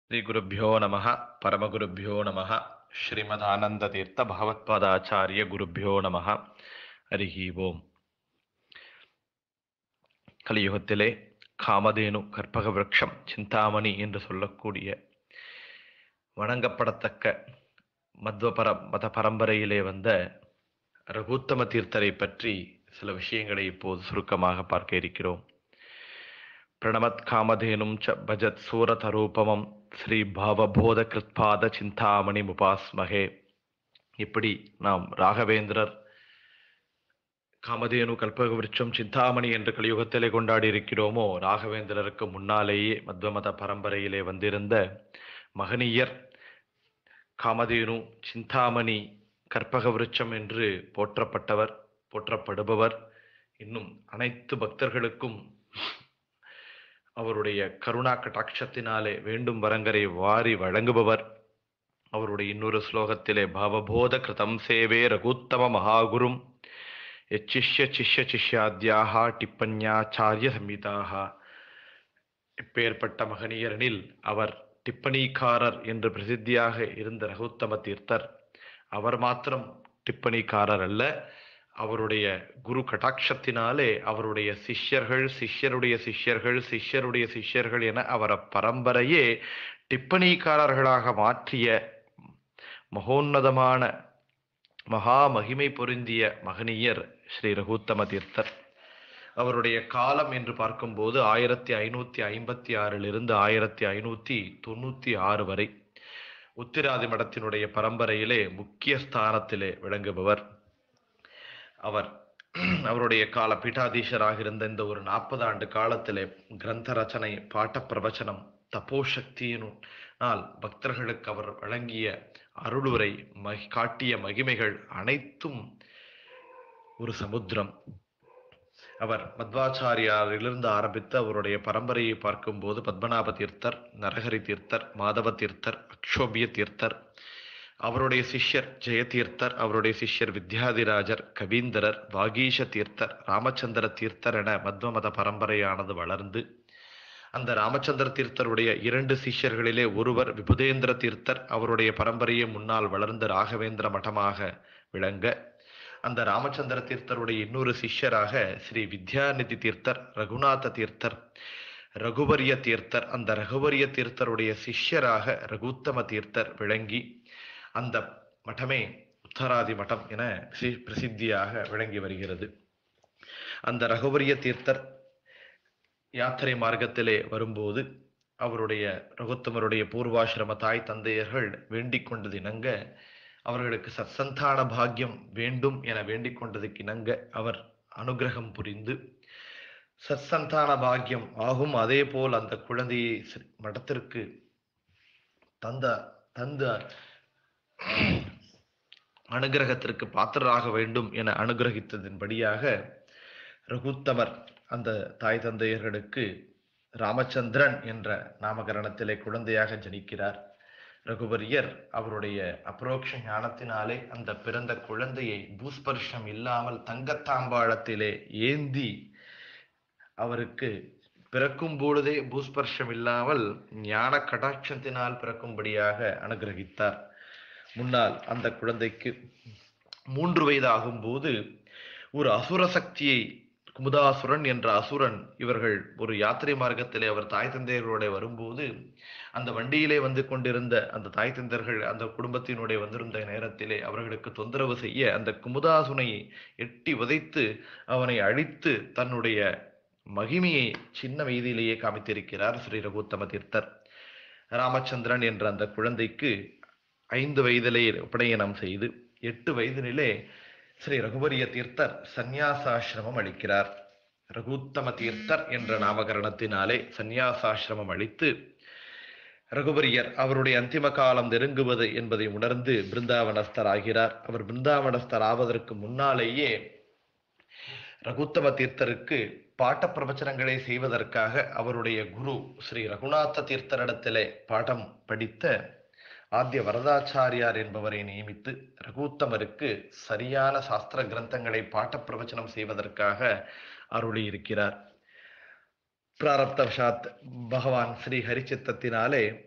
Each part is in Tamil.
श्री गुरुभ्यो नमः परमगुरुभ्यो नमः श्रीमदानंदतीर्थ भगवत्पादाचार्य गुरुभ्यो नमः हरिः ஓம். கலியுகத்திலே காமதேனு கற்பக விருட்சம் சிந்தாமணி என்று சொல்லக்கூடிய வணங்கப்படத்தக்க மத பரம்பரையிலே வந்த ரகுத்தம தீர்த்தரை பற்றி சில விஷயங்களை இப்போது சுருக்கமாக பார்க்க இருக்கிறோம். பிரணமத் காமதேனும் ச பஜத் சூரதரூபமம் ஸ்ரீ பாவபோத கிருத்பாத சிந்தாமணி முபாஸ்மகே. இப்படி நாம் ராகவேந்திரர் காமதேனு கல்பக விருட்சம் சிந்தாமணி என்று கலியுகத்திலே கொண்டாடி இருக்கிறோமோ, ராகவேந்திரருக்கு முன்னாலேயே மத்வமத பரம்பரையிலே வந்திருந்த மகனீயர் காமதேனு சிந்தாமணி கற்பக விருட்சம் என்று போற்றப்படுபவர். இன்னும் அனைத்து பக்தர்களுக்கும் அவருடைய கருணா கடாட்சத்தினாலே வேண்டும் வரங்கரை வாரி வழங்குபவர். அவருடைய இன்னொரு ஸ்லோகத்திலே பாவபோத கிருதம் சேவே ரகுத்தம மகாகுரும் சிஷ்ய சிஷ்ய சிஷ்யாத்யாக டிப்பண்யாச்சாரிய சம்ஹிதாக. இப்பேற்பட்ட மகனியரனில் அவர் டிப்பணிக்காரர் என்று பிரசித்தியாக இருந்த ரகுத்தம தீர்த்தர் அவர் மாத்திரம் டிப்பணிக்காரர் அல்ல, அவருடைய குரு கடாட்சத்தினாலே அவருடைய சிஷ்யர்கள் சிஷ்யருடைய சிஷ்யர்கள் சிஷ்யருடைய சிஷ்யர்கள் என அவர பரம்பரையே டிப்பணிக்காரர்களாக மாற்றிய மகோன்னதமான மகா மகிமை பொருந்திய மகனியர் ஸ்ரீ ரகுத்தம தீர்த்தர். அவருடைய காலம் என்று பார்க்கும்போது 1556 1596 வரை உத்திராதி மடத்தினுடைய பரம்பரையிலே முக்கிய ஸ்தானத்திலே விளங்குபவர். அவருடைய கால பீட்டாதீஷராக இருந்த இந்த ஒரு 40 ஆண்டு காலத்திலே கிரந்த ரச்சனை, பாட்ட பிரவச்சனம், தபோசக்தியினால் பக்தர்களுக்கு அவர் வழங்கிய அருளுரை, காட்டிய மகிமைகள் அனைத்தும் ஒரு சமுத்திரம். அவர் மத்வாச்சாரியாரிலிருந்து ஆரம்பித்து அவருடைய பரம்பரையை பார்க்கும்போது பத்மநாப தீர்த்தர், நரஹரி தீர்த்தர், மாதவ தீர்த்தர், அக்ஷோபிய தீர்த்தர், அவருடைய சிஷ்யர் ஜெயதீர்த்தர், அவருடைய சிஷ்யர் வித்யாதிராஜர், கவீந்தரர், வாகீஷ தீர்த்தர், ராமச்சந்திர தீர்த்தர் என மத்வமத பரம்பரையானது வளர்ந்து அந்த ராமச்சந்திர தீர்த்தருடைய 2 சிஷ்யர்களிலே ஒருவர் விபுதேந்திர தீர்த்தர், அவருடைய பரம்பரையை முன்னால் வளர்ந்த ராகவேந்திர மடமாக விளங்க, அந்த ராமச்சந்திர தீர்த்தருடைய இன்னொரு சிஷ்யராக ஸ்ரீ வித்யாநிதி தீர்த்தர், ரகுநாத தீர்த்தர், ரகுவரிய தீர்த்தர், அந்த ரகுவரிய தீர்த்தருடைய சிஷ்யராக ரகுத்தம தீர்த்தர் விளங்கி அந்த மடமே உத்தராதி மடம் என பிரசித்தியாக விளங்கி வருகிறது. அந்த ரகுவரிய தீர்த்தர் யாத்திரை மார்க்கத்திலே வரும்போது அவருடைய ரகுத்தமருடைய பூர்வாசிரம தாய் தந்தையர்கள் வேண்டிக் கொண்டது இணங்க, அவர்களுக்கு சத்சந்தான பாக்கியம் வேண்டும் என வேண்டிக் கொண்டதுக்கு இணங்க அவர் அனுகிரகம் புரிந்து சத்சந்தான பாக்கியம் ஆகும். அதே போல் அந்த குழந்தையை மடத்திற்கு தந்த அனுகிரகத்திற்கு பாத்திரராக வேண்டும் என அனுகிரகித்ததின்படியாக ரகுத்தமர் அந்த தாய் தந்தையர்களுக்கு ராமச்சந்திரன் என்ற நாமகரணத்திலே குழந்தையாக ஜனிக்கிறார். ரகுவரியர் அவருடைய அப்ரோக்ஷ ஞானத்தினாலே அந்த பிறந்த குழந்தையை பூஸ்பர்ஷம் இல்லாமல் தங்கத்தாம்பாளத்திலே ஏந்தி அவருக்கு பிறக்கும் பொழுதே பூஸ்பர்ஷம் இல்லாமல் ஞான கடாட்சத்தினால் பிறக்கும்படியாக அனுகிரகித்தார். முன்னால் அந்த குழந்தைக்கு 3 வயது ஆகும்போது ஒரு அசுர சக்தியை, குமுதாசுரன் என்ற அசுரன், இவர்கள் ஒரு யாத்திரை மார்க்கத்திலே அவர் தாய் தந்தையர்களோட வரும்போது அந்த வண்டியிலே வந்து கொண்டிருந்த அந்த தாய் தந்தையர்கள் அந்த குடும்பத்தினுடைய வந்திருந்த நேரத்திலே அவர்களுக்கு தொந்தரவு செய்ய அந்த குமுதாசுனை எட்டி உதைத்து அவனை அழித்து தன்னுடைய மகிமையை சின்ன வயதிலேயே காமித்திருக்கிறார் ஸ்ரீ ரகுத்தம தீர்த்தர். ராமச்சந்திரன் என்ற அந்த குழந்தைக்கு 5 வயதிலே உபநயனம் செய்து 8 வயதினிலே ஸ்ரீ ரகுவரிய தீர்த்தர் சந்நியாசாசிரமம் அளிக்கிறார். ரகுத்தம தீர்த்தர் என்ற நாமகரணத்தினாலே சந்நியாசாசிரமம் அளித்து ரகுவரியர் அவருடைய அந்திம காலம் நெருங்குவது என்பதை உணர்ந்து பிருந்தாவனஸ்தர் ஆகிறார். அவர் பிருந்தாவனஸ்தர் ஆவதற்கு முன்னாலேயே ரகுத்தம தீர்த்தருக்கு பாட்ட பிரவச்சனங்களை செய்வதற்காக அவருடைய குரு ஸ்ரீ ரகுநாத தீர்த்தரிடத்திலே பாடம் படித்த ஆத்திய வரதாச்சாரியார் என்பவரை நியமித்து ரகுத்தமருக்கு சரியான சாஸ்திர கிரந்தங்களை பாட்ட பிரவச்சனம் செய்வதற்காக அருளி இருக்கிறார். பிராரப்தவசாத் பகவான் ஸ்ரீ ஹரிச்சித்தத்தினாலே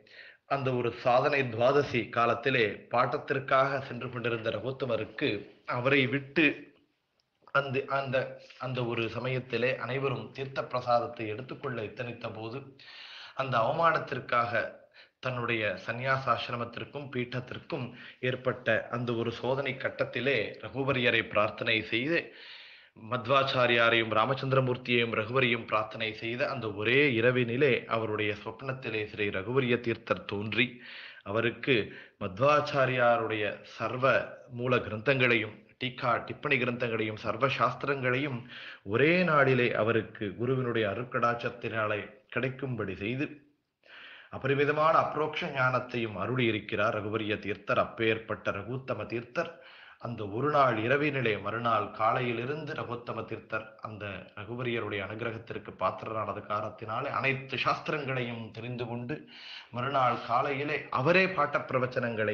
அந்த ஒரு சாதனை துவாதசி காலத்திலே பாட்டத்திற்காக சென்று கொண்டிருந்த ரகுத்தமருக்கு அவரை விட்டு அந்த அந்த அந்த ஒரு சமயத்திலே அனைவரும் தீர்த்த பிரசாதத்தை எடுத்துக்கொள்ள எத்தனித்த போது அந்த அவமானத்திற்காக தன்னுடைய சந்நியாசாசிரமத்திற்கும் பீட்டத்திற்கும் ஏற்பட்ட அந்த ஒரு சோதனை கட்டத்திலே ரகுவரியரை பிரார்த்தனை செய்து மத்வாச்சாரியாரையும் ராமச்சந்திரமூர்த்தியையும் ரகுவரியும் பிரார்த்தனை செய்த அந்த ஒரே இரவினிலே அவருடைய சொப்னத்திலே ஸ்ரீ ரகுவரிய தீர்த்தர் தோன்றி அவருக்கு மத்வாச்சாரியாருடைய சர்வ மூல கிரந்தங்களையும் டீகா டிப்பணி கிரந்தங்களையும் சர்வ சாஸ்திரங்களையும் ஒரே நாளிலே அவருக்கு குருவினுடைய அருட்கடாட்சத்தினாலே கிடைக்கும்படி செய்து அபரிமிதமான அப்ரோக்ஷ ஞானத்தையும் அருளி இருக்கிறார் ரகுவரிய தீர்த்தர். அப்பேற்பட்ட ரகுத்தம தீர்த்தர் அந்த ஒரு நாள் இரவினிலே மறுநாள் காலையிலிருந்து ரகுத்தம தீர்த்தர் அந்த ரகுவரியருடைய அனுகிரகத்திற்கு பாத்திரரானது காரணத்தினாலே அனைத்து சாஸ்திரங்களையும் தெரிந்து கொண்டு மறுநாள் காலையிலே அவரே பாட்ட பிரவச்சனங்களை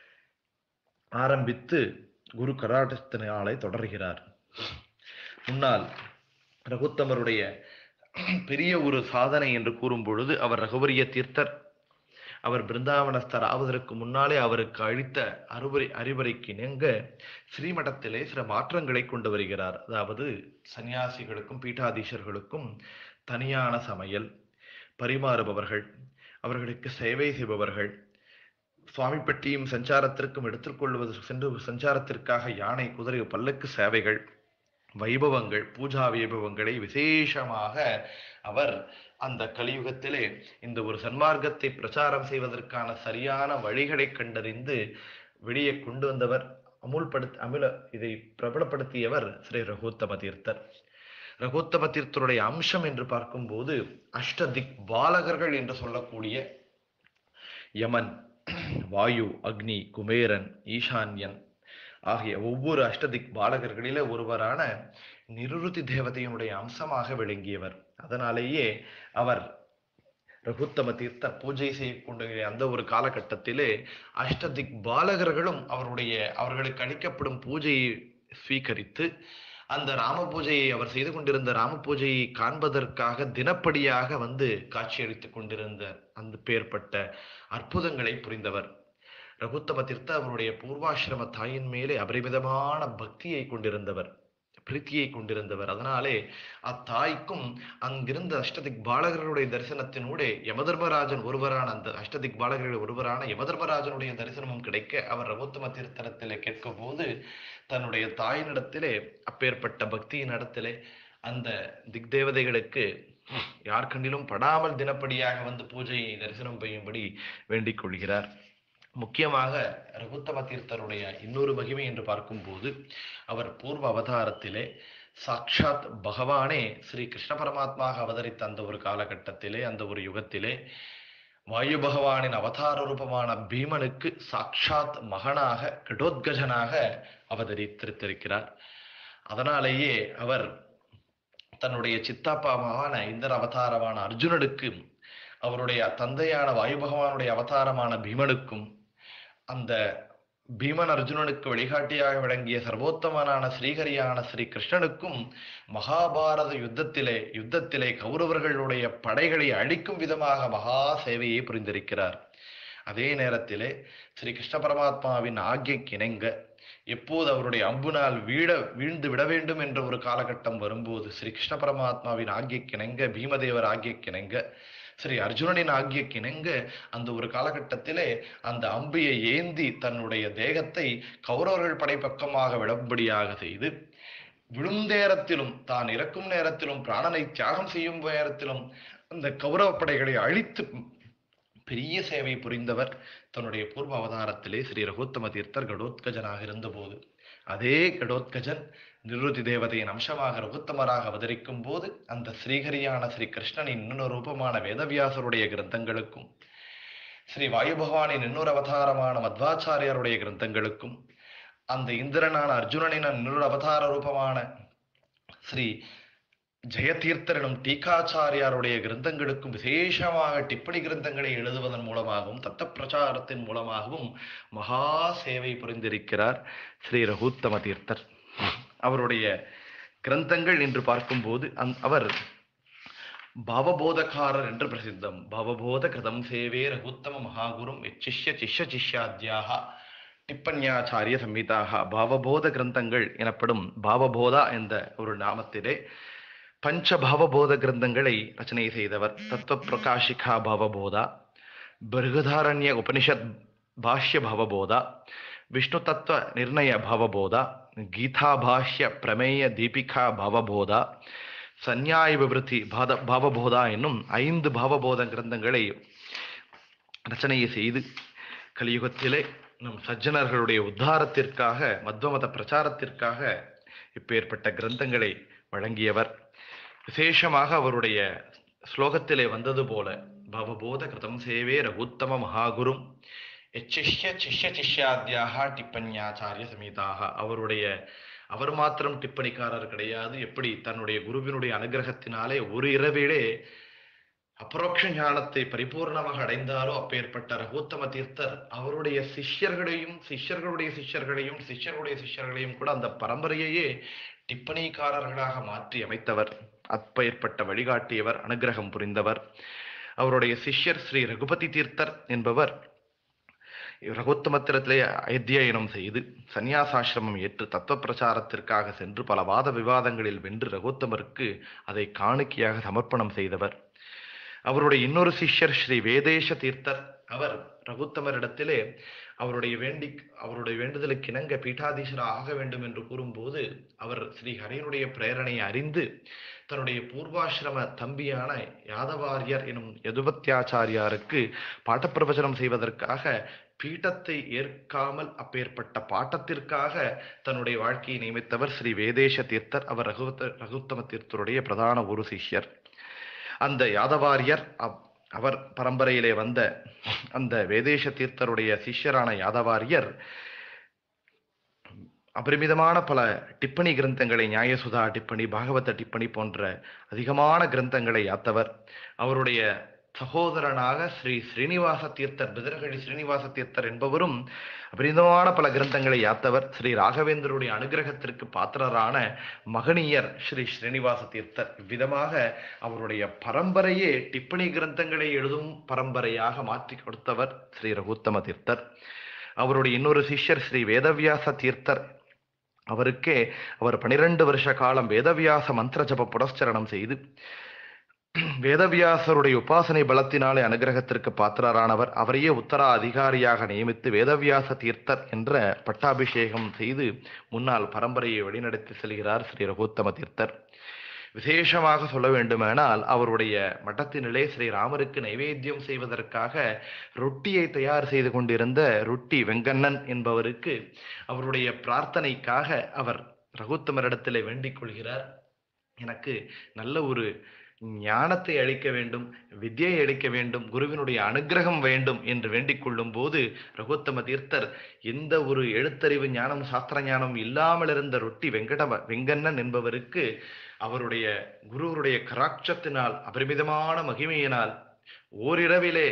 ஆரம்பித்து குரு கடாட்சத்தினாலே தொடர்கிறார். முன்னால் ரகுத்தமருடைய பெரிய ஒரு சாதனை என்று கூறும் பொழுது அவர் ரகுவரிய தீர்த்தர் அவர் பிருந்தாவனஸ்தர் ஆவதற்கு முன்னாலே அவருக்கு அளித்த அறிவுரைக்கு இணங்க ஸ்ரீமடத்திலே சில மாற்றங்களை கொண்டு வருகிறார். அதாவது சன்னியாசிகளுக்கும் பீட்டாதீசர்களுக்கும் தனியான சமையல், பரிமாறுபவர்கள், அவர்களுக்கு சேவை செய்பவர்கள், சுவாமி பெட்டியும் சஞ்சாரத்திற்கும் எடுத்துக்கொள்வது சென்று சஞ்சாரத்திற்காக யானை, குதிரை, பல்லக்கு சேவைகள், வைபவங்கள், பூஜா வைபவங்களை விசேஷமாக அவர் அந்த கலியுகத்திலே இந்த ஒரு சன்மார்க்கத்தை பிரச்சாரம் செய்வதற்கான சரியான வழிகளை கண்டறிந்து வெளியே கொண்டு வந்தவர், இதை பிரபலப்படுத்தியவர் ஸ்ரீ ரகுத்தம தீர்த்தர். ரகுத்தம தீர்த்தருடைய அம்சம் என்று பார்க்கும்போது அஷ்டதிக் பாலகர்கள் என்று சொல்லக்கூடிய யமன், வாயு, அக்னி, குபேரன், ஈசான்யன் ஆகிய ஒவ்வொரு அஷ்டதிக் பாலகர்களிலே ஒருவரான நிருருதி தேவதையினுடைய அம்சமாக விளங்கியவர். அதனாலேயே அவர் ரகுத்தம தீர்த்தர் பூஜை செய்யக்கூடிய அந்த ஒரு காலகட்டத்திலே அஷ்டதிக் பாலகர்களும் அவர்களுக்கு அளிக்கப்படும் பூஜையை ஸ்வீகரித்து அந்த ராம பூஜையை அவர் செய்து கொண்டிருந்த ராம பூஜையை காண்பதற்காக தினப்படியாக வந்து காட்சியளித்துக் கொண்டிருந்த அந்த பேர்பட்ட அற்புதங்களை புரிந்தவர். ரகுத்தம தீர்த்தர் அவருடைய பூர்வாசிரம தாயின் மேலே அபரிமிதமான பக்தியை கொண்டிருந்தவர், பிரீத்தியை கொண்டிருந்தவர். அதனாலே அத்தாய்க்கும் அங்கிருந்த அஷ்டதிக் பாலகர்களுடைய தரிசனத்தினூடே யமதர்மராஜன் ஒருவரான அந்த அஷ்டதிக் பாலகர்கள் ஒருவரான யமதர்மராஜனுடைய தரிசனமும் கிடைக்க அவர் ரகுத்தம தீர்த்தரத்திலே கேட்கும் போது தன்னுடைய தாயினிடத்திலே அப்பேற்பட்ட பக்தியின் இடத்திலே அந்த திக் தேவதைகளுக்கு யார் கண்டிலும் படாமல் தினப்படியாக வந்து பூஜையை தரிசனம் செய்யும்படி வேண்டிக் கொள்கிறார். முக்கியமாக ரகுத்தம தீர்த்தருடைய இன்னொரு மகிமை என்று பார்க்கும்போது அவர் பூர்வ அவதாரத்திலே சாட்சாத் பகவானே ஸ்ரீ கிருஷ்ண பரமாத்மாக அவதரித்த அந்த ஒரு காலகட்டத்திலே அந்த ஒரு யுகத்திலே வாயு பகவானின் அவதார ரூபமான பீமனுக்கு சாட்சாத் மகனாக கடோத்கஜனாக அவதரித்திருக்கிறார். அதனாலேயே அவர் தன்னுடைய சித்தாப்பாவான இந்திர அவதாரமான அர்ஜுனனுக்கு, அவருடைய தந்தையான வாயு பகவானுடைய அவதாரமான பீமனுக்கும், அந்த பீமன் அர்ஜுனனுக்கு வழிகாட்டியாக விளங்கிய சர்வோத்தமனான ஸ்ரீஹரியான ஸ்ரீ கிருஷ்ணனுக்கும் மகாபாரத யுத்தத்திலே கௌரவர்களுடைய படைகளை அழிக்கும் விதமாக மகா சேவையை புரிந்திருக்கிறார். அதே நேரத்திலே ஸ்ரீ கிருஷ்ண பரமாத்மாவின் ஆக்ஞைக்கிணங்க எப்போது அவருடைய அம்புனால் வீழ்ந்து விட வேண்டும் என்ற ஒரு காலகட்டம் வரும்போது ஸ்ரீ கிருஷ்ண பரமாத்மாவின் ஆக்ஞைக்கிணங்க, பீமதேவர் ஆக்ஞைக்கிணங்க, ஸ்ரீ அர்ஜுனனின் ஆக்ஞைக்கிணங்க அந்த ஒரு காலகட்டத்திலே அந்த அம்பியை ஏந்தி தன்னுடைய தேகத்தை கௌரவர்கள் படைப்பக்கமாக விடும்படியாக செய்து விழும் நேரத்திலும் தான் இறக்கும் நேரத்திலும் பிராணனை தியாகம் செய்யும் நேரத்திலும் அந்த கௌரவ படைகளை அழித்து பெரிய சேவை புரிந்தவர் தன்னுடைய பூர்வ அவதாரத்திலே ஸ்ரீ ரகுத்தம தீர்த்தர் கடோத்கஜனாக இருந்தபோது. அதே கடோத்கஜன் நிருதி தேவதையின் அம்சமாக ரகுத்தமராக அவதரிக்கும் போது அந்த ஸ்ரீஹரியான ஸ்ரீ கிருஷ்ணனின் இன்னொரு ரூபமான வேதவியாசருடைய கிரந்தங்களுக்கும், ஸ்ரீ வாயு பகவானின் இன்னொரு அவதாரமான மத்வாச்சாரியாருடைய கிரந்தங்களுக்கும், அந்த இந்திரனான அர்ஜுனனின் இன்னொரு அவதார ரூபமான ஸ்ரீ ஜெயதீர்த்தர் எனும் டீகாச்சாரியாருடைய கிரந்தங்களுக்கும் விசேஷமாக டிப்பணி கிரந்தங்களை எழுதுவதன் மூலமாகவும் தத்த பிரச்சாரத்தின் மூலமாகவும் மகா சேவை புரிந்திருக்கிறார் ஸ்ரீ ரகுத்தம தீர்த்தர். அவருடைய கிரந்தங்கள் என்று பார்க்கும்போது அவர் பாவபோதக்காரர் என்று பிரசித்தம். பாவபோத கிருதம் சேவே ரகுத்தம மகாகுரும் எச்சிஷ்ய சிஷ்ய சிஷ்யாத்யாக டிப்பண்யாச்சாரிய சம்ஹிதாக. பாவபோத கிரந்தங்கள் எனப்படும் பாவபோதா என்ற ஒரு நாமத்திலே பஞ்ச பாவபோத கிரந்தங்களை ரச்சனை செய்தவர். தத்துவ பிரகாஷிகா பாவபோதா, பிருகதாரண்ய உபனிஷத் பாஷ்ய பாவபோதா, விஷ்ணு தத்துவ நிர்ணய பாவபோதா, கீதா பாஷ்ய பிரமேய தீபிகா பாவபோதா, சந்நியாய விவருத்தி பாவபோதா என்னும் 5 பாவபோத கிரந்தங்களை ரச்சனை செய்து கலியுகத்திலே நம் சஜ்ஜனர்களுடைய உத்தாரத்திற்காக, மத்வமத பிரச்சாரத்திற்காக இப்பேற்பட்ட கிரந்தங்களை வழங்கியவர். விசேஷமாக அவருடைய ஸ்லோகத்திலே வந்தது போல பவபோத கிருதம் சேவே ரகுத்தம மகாகுரும் எச்சிஷ்ய சிஷ்ய சிஷ்யாத்யாக டிப்பண்யாச்சாரிய சமீதாக. அவர் மாத்திரம் டிப்பணிக்காரர் கிடையாது. எப்படி தன்னுடைய குருவினுடைய அனுகிரகத்தினாலே ஒரு இரவிலே அபரோக்ஷ ஞானத்தை பரிபூர்ணமாக அடைந்தாரோ அப்பேற்பட்ட ரகுத்தம தீர்த்தர் அவருடைய சிஷ்யர்களையும் சிஷ்யர்களுடைய சிஷ்யர்களையும் சிஷ்யர்களுடைய சிஷ்யர்களையும் கூட அந்த பரம்பரையையே டிப்பணிக்காரர்களாக மாற்றி அமைத்தவர். அப்பேற்பட்ட வழிகாட்டியவர், அனுகிரகம் புரிந்தவர். அவருடைய சிஷ்யர் ஸ்ரீ ரகுபதி தீர்த்தர் என்பவர் ரகுத்தமத்திரத்திலே அத்தியனம் செய்து சந்நியாசாசிரமம் ஏற்று தத்துவ பிரச்சாரத்திற்காக சென்று பல வாத விவாதங்களில் வென்று ரகுத்தமருக்கு அதை காணிக்கையாக சமர்ப்பணம் செய்தவர். அவருடைய இன்னொரு சிஷ்யர் ஸ்ரீ வேதேஷ தீர்த்தர். அவர் ரகுத்தமரிடத்திலே அவருடைய வேண்டுதலுக்கு இணங்க பீட்டாதீசரா ஆக வேண்டும் என்று கூறும்போது அவர் ஸ்ரீ ஹரியினுடைய பிரேரணையை அறிந்து தன்னுடைய பூர்வாசிரம தம்பியான யாதவாரியர் எனும் யதுபத்யாச்சாரியாருக்கு பாட்டப்பிரவச்சனம் செய்வதற்காக பீட்டத்தை ஏற்காமல் அப்பேற்பட்ட பாட்டத்திற்காக தன்னுடைய வாழ்க்கையை நியமித்தவர் ஸ்ரீ வேதேஷ தீர்த்தர். அவர் ரகுத்தம தீர்த்தருடைய பிரதான ஒரு சிஷ்யர். அந்த யாதவாரியர் அவர் பரம்பரையிலே வந்த அந்த வேதேஷ தீர்த்தருடைய சிஷ்யரான யாதவாரியர் அபரிமிதமான பல டிப்பணி கிரந்தங்களை, நியாயசுதா டிப்பணி, பாகவத டிப்பணி போன்ற அதிகமான கிரந்தங்களை யாத்தவர். அவருடைய சகோதரனாக ஸ்ரீ ஸ்ரீனிவாச தீர்த்தர், பிதர்கழி ஸ்ரீனிவாச தீர்த்தர் என்பவரும் அபரிதமான பல கிரந்தங்களை யாத்தவர். ஸ்ரீ ராகவேந்தருடைய அனுகிரகத்திற்கு பாத்திரரான மகனியர் ஸ்ரீ ஸ்ரீனிவாச தீர்த்தர். இவ்விதமாக அவருடைய பரம்பரையே டிப்பணி கிரந்தங்களை எழுதும் பரம்பரையாக மாற்றி கொடுத்தவர் ஸ்ரீ ரகுத்தம தீர்த்தர். அவருடைய இன்னொரு சிஷ்யர் ஸ்ரீ வேதவியாச தீர்த்தர். அவருக்கே அவர் 12 வருஷ காலம் வேதவியாச மந்திர ஜப புரஸ்சரணம் செய்து வேதவியாசருடைய உபாசனை பலத்தினாலே அனுகிரகத்திற்கு பாத்திரரானவர். அவரையே உத்தரா அதிகாரியாக நியமித்து வேதவியாச தீர்த்தர் என்ற பட்டாபிஷேகம் செய்து முன்னால் பரம்பரையை வழிநடத்தி செல்கிறார் ஸ்ரீ ரகுத்தம தீர்த்தர். விசேஷமாக சொல்ல வேண்டுமானால் அவருடைய மட்டத்தினிலே ஸ்ரீராமருக்கு நைவேத்தியம் செய்வதற்காக ரொட்டியை தயார் செய்து கொண்டிருந்த ரொட்டி வெங்கண்ணன் என்பவருக்கு அவருடைய பிரார்த்தனைக்காக அவர் ரகுத்தமரிடத்திலே வேண்டிக் கொள்கிறார். எனக்கு நல்ல ஒரு ஞானத்தை அளிக்க வேண்டும், வித்யை அளிக்க வேண்டும், குருவினுடைய அனுகிரகம் வேண்டும் என்று வேண்டிக் கொள்ளும் போது ரகுத்தம தீர்த்தர் எந்த ஒரு எழுத்தறிவு ஞானம், சாஸ்திர ஞானம் இல்லாமல் இருந்த ரொட்டி வெங்கண்ணன் என்பவருக்கு அவருடைய குருவருடைய கராட்சத்தினால், அபரிமிதமான மகிமையினால் ஓரிரவிலே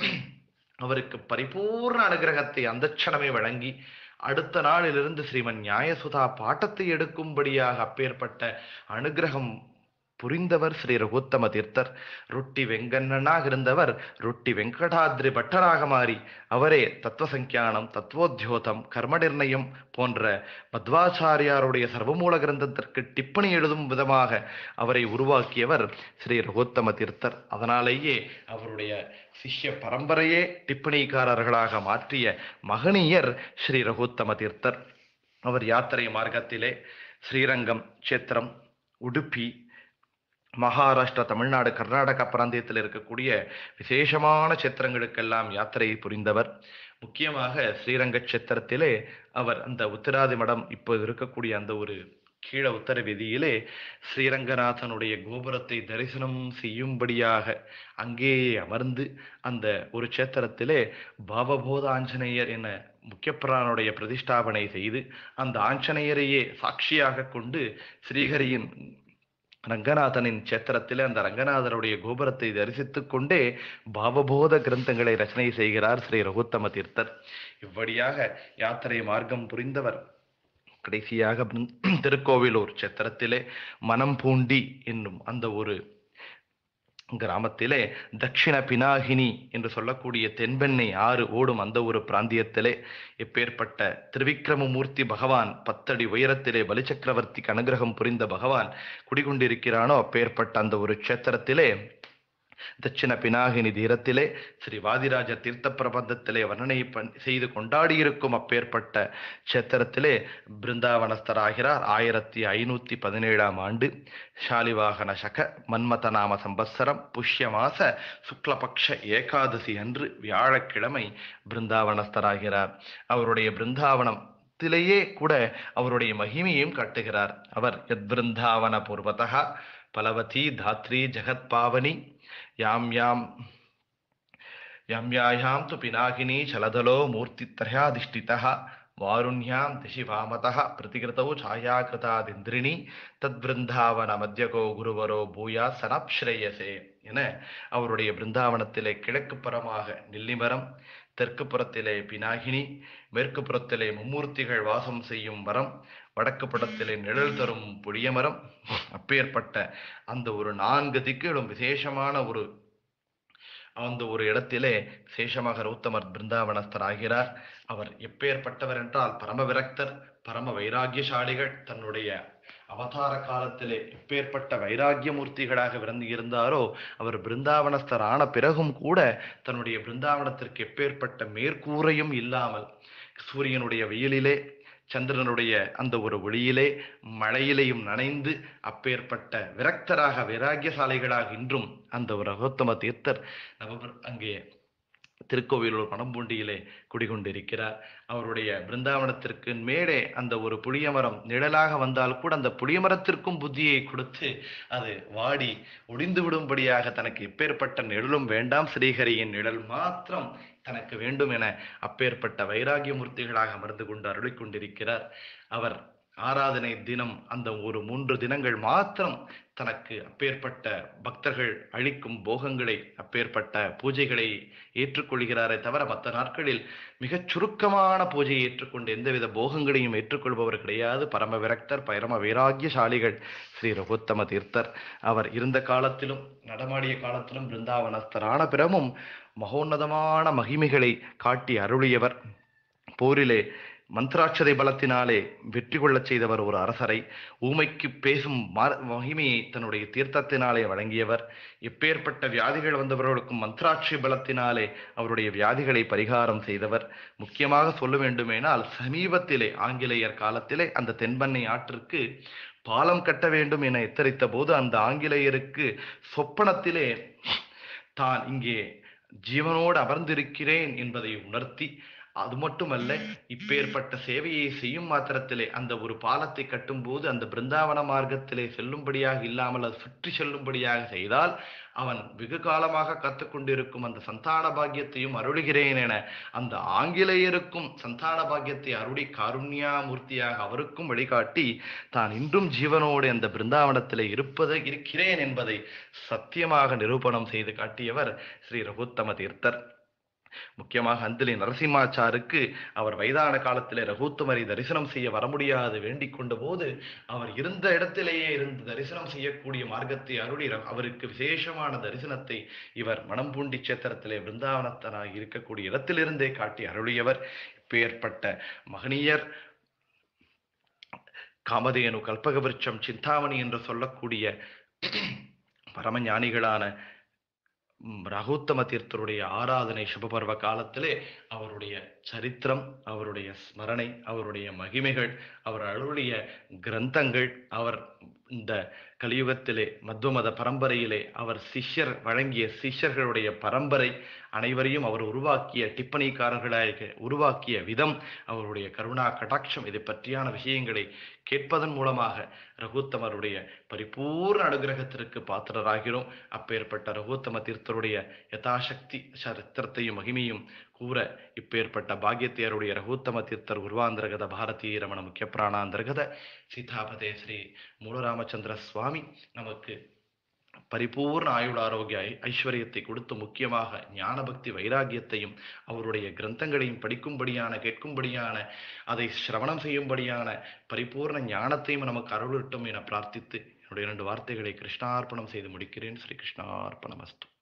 அவருக்கு பரிபூர்ண அனுகிரகத்தை அந்த க்ஷணமே வழங்கி அடுத்த நாளிலிருந்து ஸ்ரீமன் நியாயசுதா பாட்டத்தை எடுக்கும்படியாக அப்பேற்பட்ட அனுகிரகம் புரிந்தவர் ஸ்ரீ ரகுத்தம தீர்த்தர். ரொட்டி வெங்கண்ணனாக இருந்தவர் ரொட்டி வெங்கடாத்ரி பட்டராக மாறி அவரே தத்துவசங்கியானம், தத்துவோத்யோதம், கர்ம நிர்ணயம் போன்ற மத்வாச்சாரியாருடைய சர்வமூல கிரந்தத்திற்கு டிப்பணி எழுதும் விதமாக அவரை உருவாக்கியவர் ஸ்ரீ ரகுத்தம தீர்த்தர். அதனாலேயே அவருடைய சிஷ்ய பரம்பரையே டிப்பணிக்காரர்களாக மாற்றிய மகனியர் ஸ்ரீ ரகுத்தம தீர்த்தர். அவர் யாத்திரை மார்க்கத்திலே ஸ்ரீரங்கம் கஷேத்திரம், உடுப்பி, மகாராஷ்டிரா, தமிழ்நாடு, கர்நாடகா பிராந்தியத்தில் இருக்கக்கூடிய விசேஷமான கஷேத்திரங்களுக்கெல்லாம் யாத்திரையை புரிந்தவர். முக்கியமாக ஸ்ரீரங்க கஷேத்திரத்திலே அவர் அந்த உத்திராதி மடம் இப்போ இருக்கக்கூடிய அந்த ஒரு கீழ உத்தர வீதியிலே ஸ்ரீரங்கநாதனுடைய கோபுரத்தை தரிசனம் செய்யும்படியாக அங்கேயே அமர்ந்து அந்த ஒரு கஷேத்திரத்திலே பாவபோத ஆஞ்சநேயர் என முக்கியப்பிரானுடைய பிரதிஷ்டாபனை செய்து அந்த ஆஞ்சநேயரையே சாட்சியாக கொண்டு ஸ்ரீஹரியின் ரங்கநாதனின் கஷேத்திரத்திலே அந்த ரங்கநாதருடைய கோபுரத்தை தரிசித்துக் கொண்டே பாவபோத கிரந்தங்களை ரச்சனை செய்கிறார் ஸ்ரீ ரகுத்தம தீர்த்தர். இவ்வழியாக யாத்திரை மார்க்கம் புரிந்தவர். கடைசியாக திருக்கோவிலூர் கஷேத்திரத்திலே மனம் பூண்டி என்னும் அந்த ஒரு கிராமத்திலே தட்சிண பினாகினி என்று சொல்லக்கூடிய தென்பெண்ணை ஆறு ஓடும் அந்த ஒரு பிராந்தியத்திலே எப்பேற்பட்ட திருவிக்கிரமமூர்த்தி பகவான் 10 அடி உயரத்திலே பலிச்சக்கரவர்த்திக்கு அனுகிரகம் புரிந்த பகவான் குடிகொண்டிருக்கிறானோ அப்பேற்பட்ட அந்த ஒரு க்ஷேத்திரத்திலே தட்சிண பினாகினி தீரத்திலே ஸ்ரீ வாதிராஜ தீர்த்த பிரபந்தத்திலே வர்ணனை செய்து கொண்டாடியிருக்கும் அப்பேற்பட்ட க்ஷேத்திரத்திலே பிருந்தாவனஸ்தராகிறார். 1517ஆம் ஆண்டு ஷாலிவாகன சக மன்மத நாம சம்பத்சரம் புஷ்ய மாச சுக்லபக்ஷ ஏகாதசி அன்று வியாழக்கிழமை பிருந்தாவனஸ்தராகிறார். அவருடைய பிருந்தாவனம் த்திலேயே கூட அவருடைய மகிமையும் காட்டுகிறார். அவர் யத் பிருந்தாவன பூர்வதா பலவதி தாத்ரி ஜெகத் பாவனி யாம் யாம் யாம்யாயாம் து பினாகினி சலதலோ மூர்த்தித்ரயாதிஷ்டிதः வாருண்யாம் திசி வாமதः பிரதிகிருதௌ சாயாகிருதாதிந்திரிணி தத்பிருந்தாவன மத்யகோ குருவரோ பூயா சனப்ஸ்ரேயசே என அவருடைய பிருந்தாவனத்திலே கிழக்கு புறமாக நெல்லிமரம், தெற்கு புறத்திலே பினாகினி, மேற்கு புறத்திலே மும்மூர்த்திகள் வாசம் செய்யும் மரம், வடக்கு புறத்திலே நிழல் தரும் புளியமரம், அப்பேற்பட்ட அந்த ஒரு 4 திக்குகளும் விசேஷமான அந்த ஒரு இடத்திலே விசேஷமாக ரௌத்தமர் பிருந்தாவனஸ்தர் ஆகிறார். அவர் எப்பேற்பட்டவர் என்றால் பரம விரக்தர், பரம வைராகியசாலிகள். தன்னுடைய அவதார காலத்திலே எப்பேற்பட்ட வைராகிய மூர்த்திகளாக விளங்கி இருந்தாரோ அவர் பிருந்தாவனஸ்தர் ஆன பிறகும் கூட தன்னுடைய பிருந்தாவனத்திற்கு எப்பேற்பட்ட மேற்கூரையும் இல்லாமல் சூரியனுடைய வெயிலிலே, சந்திரனுடைய அந்த ஒரு ஒளியிலே, மழையிலையும் நனைந்து அப்பேற்பட்ட விரக்தராக வைராகியசாலைகளாக இன்றும் அந்த ஒரு ரகோத்தம தீர்த்தர் அங்கே திருக்கோவிலூர் பணம்பூண்டியிலே குடிகொண்டிருக்கிறார். அவருடைய பிருந்தாவனத்திற்கு மேலே அந்த ஒரு புளியமரம் நிழலாக வந்தால் கூட அந்த புளியமரத்திற்கும் புத்தியை கொடுத்து அது வாடி ஒடிந்து விடும்படியாக தனக்கு எப்பேற்பட்ட நிழலும் வேண்டாம், ஸ்ரீஹரியின் நிழல் மாத்திரம் தனக்கு வேண்டும் என அப்பேற்பட்ட வைராகிய மூர்த்திகளாக அமர்ந்து கொண்டு அருளிக் கொண்டிருக்கிறார். அவர் ஆராதனை தினம் அந்த ஒரு 3 தினங்கள் மாத்திரம் தனக்கு அப்பேற்பட்ட பக்தர்கள் அளிக்கும் போகங்களை, அப்பேற்பட்ட பூஜைகளை ஏற்றுக்கொள்கிறாரே தவிர மற்ற நாட்களில் மிகச் சுருக்கமான பூஜையை ஏற்றுக்கொண்டு எந்தவித போகங்களையும் ஏற்றுக்கொள்பவர் கிடையாது. பரம விரக்தர், பரம வைராகியசாலிகள் ஸ்ரீ ரகுத்தம தீர்த்தர். அவர் இருந்த காலத்திலும் நடமாடிய காலத்திலும் பிருந்தாவனஸ்தரான பிறமும் மகோன்னதமான மகிமைகளை காட்டி அருளியவர். போரிலே மந்திராட்சதை பலத்தினாலே வெற்றி கொள்ளச் செய்தவர் ஒரு அரசரை. ஊமைக்கு பேசும் மகிமையை தன்னுடைய தீர்த்தத்தினாலே வழங்கியவர். எப்பேற்பட்ட வியாதிகள் வந்தவர்களுக்கும் மந்திராட்சி பலத்தினாலே அவருடைய வியாதிகளை பரிகாரம் செய்தவர். முக்கியமாக சொல்ல வேண்டுமேனால் சமீபத்திலே ஆங்கிலேயர் காலத்திலே அந்த தென்பெண்ணை ஆற்றிற்கு பாலம் கட்ட வேண்டும் என எச்சரித்த போது அந்த ஆங்கிலேயருக்கு சொப்பனத்திலே தான் இங்கே ஜீவனோடு அமர்ந்திருக்கிறேன் என்பதை உணர்த்தி, அது மட்டுமல்ல இப்பேற்பட்ட சேவையை செய்யும் மாத்திரத்திலே அந்த ஒரு பாலத்தை கட்டும் போது அந்த பிருந்தாவன மார்க்கத்திலே செல்லும்படியாக இல்லாமல் அது சுற்றி செல்லும்படியாக செய்தால் அவன் வெகு காலமாக கற்றுக்கொண்டிருக்கும் அந்த சந்தான பாக்கியத்தையும் அருளுகிறேன் என அந்த ஆங்கிலேயருக்கும் சந்தான பாக்கியத்தை அருளி காருண்யாமூர்த்தியாக அவருக்கும் வழிகாட்டி தான் இன்றும் ஜீவனோடு அந்த பிருந்தாவனத்திலே இருக்கிறேன் என்பதை சத்தியமாக நிரூபணம் செய்து காட்டியவர் ஸ்ரீ ரகுத்தம தீர்த்தர். முக்கியமாக அந்திலி நரசிம்மாச்சாருக்கு அவர் வயதான காலத்திலே ரகுத்தமரை தரிசனம் செய்ய வர முடியாது வேண்டிக் கொண்ட போது அவர் இருந்த இடத்திலேயே இருந்து தரிசனம் செய்யக்கூடிய மார்க்கத்தை அருளி அவருக்கு விசேஷமான தரிசனத்தை இவர் மணம்பூண்டி சேத்திரத்திலே பிருந்தாவனத்தனாக இருக்கக்கூடிய இடத்திலிருந்தே காட்டி அருளியவர். இப்பேற்பட்ட மகனியர் காமதேனு, கல்பகவிருட்சம், சிந்தாமணி என்று சொல்லக்கூடிய பரமஞானிகளான ரகுத்தம தீர்த்தருடைய ஆராதனை சுபபர்வ காலத்திலே அவருடைய சரித்திரம், அவருடைய ஸ்மரணை, அவருடைய மகிமைகள், அவர் அருளிய கிரந்தங்கள், அவர் இந்த கலியுகத்திலே மத்வமத பரம்பரையிலே அவர் சிஷ்யர் வழங்கிய சிஷ்யர்களுடைய பரம்பரை அனைவரையும் அவர் உருவாக்கிய டிப்பணிக்காரர்களாக உருவாக்கிய விதம், அவருடைய கருணா கடாட்சம், இதை பற்றியான விஷயங்களை கேட்பதன் மூலமாக ரகுத்தமருடைய பரிபூர்ண அனுகிரகத்திற்கு பாத்திரராகிறோம். அப்பேற்பட்ட ரகுத்தம தீர்த்தருடைய யதாசக்தி சரித்திரத்தையும் மகிமையும் கூற இப்பேற்பட்ட பாக்யத்தையருடைய ரகுத்தம தீர்த்தர் உருவாந்திரகத பாரதீய ரமண முக்கிய பிராணாந்தர்கத சீதாபதே ஸ்ரீ மூலராமச்சந்திர சுவாமி நமக்கு பரிபூர்ண ஆயுள் ஆரோக்கிய ஐஸ்வர்யத்தை கொடுத்து முக்கியமாக ஞான பக்தி வைராகியத்தையும் அவருடைய கிரந்தங்களையும் படிக்கும்படியான, கேட்கும்படியான, அதை சிரவணம் செய்யும்படியான பரிபூர்ண ஞானத்தையும் நமக்கு அருளட்டும் என பிரார்த்தித்து என்னுடைய 2 வார்த்தைகளை கிருஷ்ணார்ப்பணம் செய்து முடிக்கிறேன். ஸ்ரீ கிருஷ்ணார்ப்பணமஸ்து.